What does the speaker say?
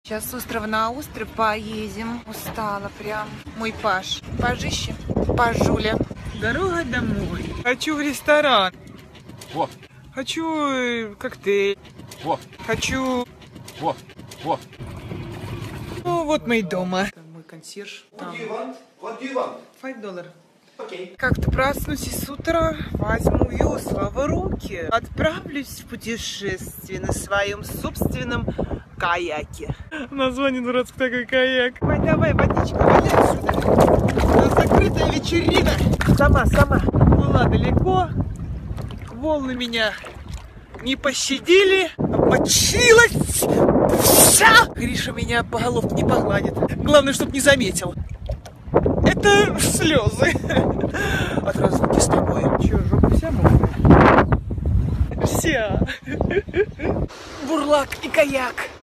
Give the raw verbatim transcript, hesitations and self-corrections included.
Сейчас с острова на остров поедем. Устала прям. Мой Паш. Пажище. Пажуля. Дорога домой. Хочу в ресторан. Во. Хочу э, коктейль. Во. Хочу... Во. Во. Ну, вот мы и дома. Мой консьерж. What do you want? What do you want? пять долларов. Okay. Как-то проснусь и с утра возьму весла в руки. Отправлюсь в путешествие на своем собственном каяке. Название дурацкое такое, каяк. Давай, давай, водичка, вали отсюда. У нас закрытая вечерина. Сама, сама. Была далеко. Волны меня не пощадили. Обмочилась. Вся. Гриша меня по головке не погладит. Главное, чтоб не заметил. Это слезы от разлуки с тобой. Че, жопа вся мокрая? Вся. Бурлак и каяк.